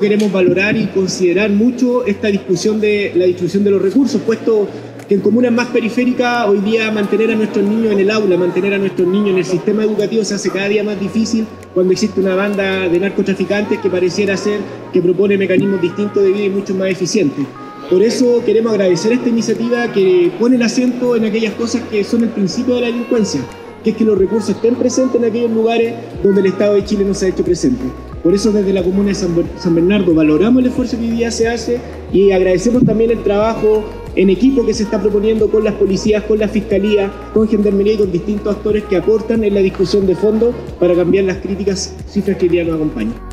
queremos valorar y considerar mucho esta discusión de la distribución de los recursos, puesto que en comunas más periféricas hoy día mantener a nuestros niños en el aula, mantener a nuestros niños en el sistema educativo se hace cada día más difícil cuando existe una banda de narcotraficantes que pareciera ser que propone mecanismos distintos de vida y mucho más eficientes. Por eso queremos agradecer esta iniciativa que pone el acento en aquellas cosas que son el principio de la delincuencia, que es que los recursos estén presentes en aquellos lugares donde el Estado de Chile no se ha hecho presente. Por eso desde la comuna de San Bernardo valoramos el esfuerzo que hoy día se hace y agradecemos también el trabajo en equipo que se está proponiendo con las policías, con la fiscalía, con Gendarmería y con distintos actores que aportan en la discusión de fondo para cambiar las críticas cifras que hoy día nos acompañan.